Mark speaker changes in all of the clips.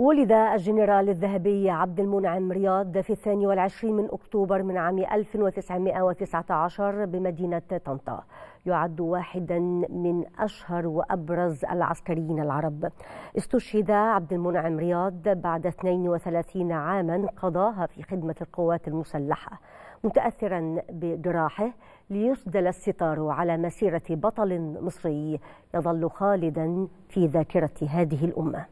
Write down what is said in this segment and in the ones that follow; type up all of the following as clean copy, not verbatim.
Speaker 1: ولد الجنرال الذهبي عبد المنعم رياض في 22 من أكتوبر من عام 1919 بمدينة طنطا. يعد واحدا من أشهر وأبرز العسكريين العرب. استشهد عبد المنعم رياض بعد 32 عاما قضاها في خدمة القوات المسلحة، متأثرا بجراحه ليسدل الستار على مسيرة بطل مصري يظل خالدا في ذاكرة هذه الأمة.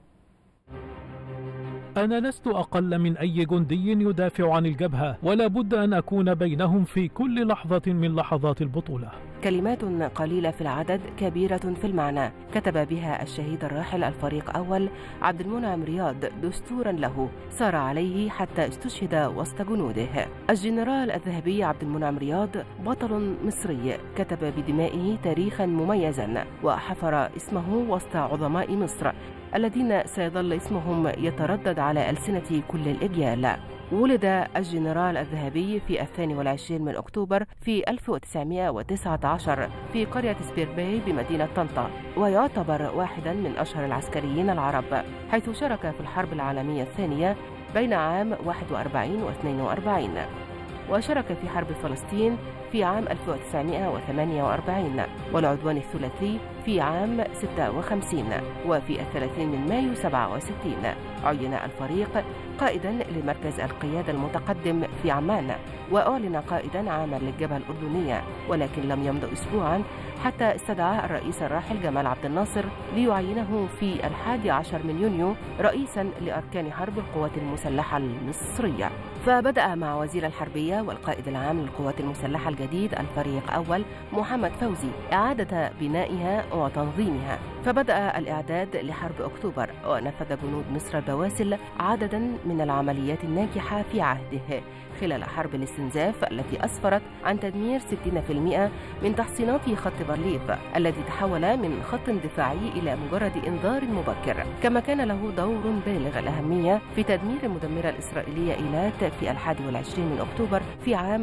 Speaker 2: أنا لست أقل من أي جندي يدافع عن الجبهة، ولا بد أن أكون بينهم في كل لحظة من لحظات البطولة.
Speaker 3: كلمات قليلة في العدد كبيرة في المعنى، كتب بها الشهيد الراحل الفريق أول عبد المنعم رياض دستورا له سار عليه حتى استشهد وسط جنوده. الجنرال الذهبي عبد المنعم رياض بطل مصري كتب بدمائه تاريخا مميزا، وحفر اسمه وسط عظماء مصر الذين سيظل اسمهم يتردد على ألسنة كل الأجيال. ولد الجنرال الذهبي في 22 من أكتوبر في 1919 في قرية سبيرباي بمدينة طنطا، ويعتبر واحدا من أشهر العسكريين العرب، حيث شارك في الحرب العالمية الثانية بين عام 41 و 42، وشارك في حرب فلسطين في عام 1948 والعدوان الثلاثي في عام 56، وفي 30 من مايو 67 عين الفريق قائدا لمركز القيادة المتقدم في عمان، وأعلن قائدا عاما للجبهة الأردنية، ولكن لم يمض أسبوعا حتى استدعى الرئيس الراحل جمال عبد الناصر ليعينه في 11 من يونيو رئيسا لأركان حرب القوات المسلحة المصرية. فبدأ مع وزير الحربية والقائد العام للقوات المسلحة الجديد الفريق أول محمد فوزي إعادة بنائها وتنظيمها، فبدأ الإعداد لحرب أكتوبر، ونفذ جنود مصر بواسل عددا من العمليات الناجحة في عهده خلال حرب الاستنزاف التي أسفرت عن تدمير 60% من تحصينات خط بارليف الذي تحول من خط دفاعي إلى مجرد إنذار مبكر. كما كان له دور بالغ الأهمية في تدمير المدمرة الإسرائيلية إيلات في 21 من أكتوبر في عام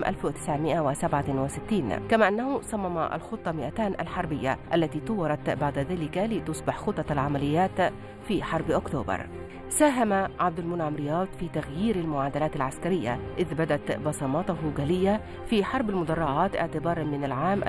Speaker 3: 1967، كما أنه صمم الخطة 200 الحربية التي طورت بعد ذلك لتصبح خطة العمليات في حرب أكتوبر. ساهم عبد المنعم رياض في تغيير المعادلات العسكرية، إذ بدت بصماته جلية في حرب المدرعات اعتبارا من العام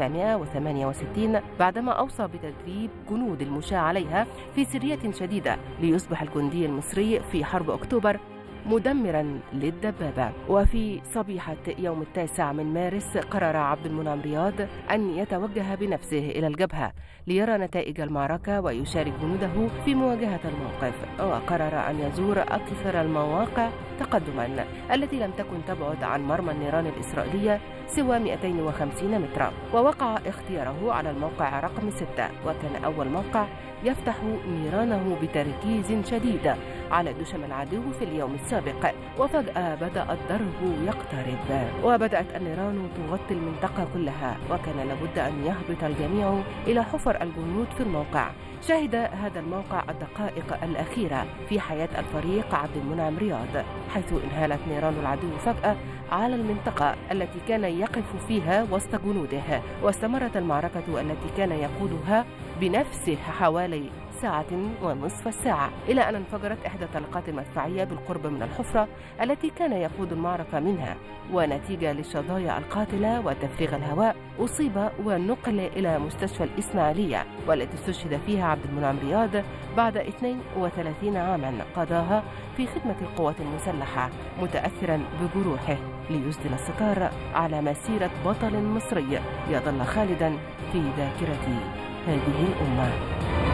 Speaker 3: 1968 بعدما أوصى بتدريب جنود المشاة عليها في سرية شديدة ليصبح الجندي المصري في حرب أكتوبر مدمرا للدبابة. وفي صبيحة يوم 9 من مارس قرر عبد المنعم رياض أن يتوجه بنفسه إلى الجبهة ليرى نتائج المعركة ويشارك جنوده في مواجهة الموقف، وقرر أن يزور أكثر المواقع تقدما التي لم تكن تبعد عن مرمى النيران الإسرائيلية سوى 250 مترا، ووقع اختياره على الموقع رقم 6، وكان أول موقع يفتح نيرانه بتركيز شديد على دشم العدو في اليوم السابق. وفجأة بدأ الضرب يقترب، وبدأت النيران تغطي المنطقة كلها، وكان لابد أن يهبط الجميع إلى حفر الجنود في الموقع. شهد هذا الموقع الدقائق الأخيرة في حياة الفريق عبد المنعم رياض، حيث انهالت نيران العدو فجأة على المنطقة التي كان يقف فيها وسط جنوده، واستمرت المعركة التي كان يقودها بنفسه حوالي ساعة ونصف الساعة، إلى أن انفجرت إحدى الطلقات المدفعية بالقرب من الحفرة التي كان يقود المعركة منها، ونتيجة للشظايا القاتلة وتفريغ الهواء أصيب ونقل إلى مستشفى الإسماعيلية، والتي استشهد فيها عبد المنعم رياض بعد 32 عاما قضاها في خدمة القوات المسلحة، متأثرا بجروحه ليسدل الستار على مسيرة بطل مصري يظل خالدا في ذاكرة هذه الأمة.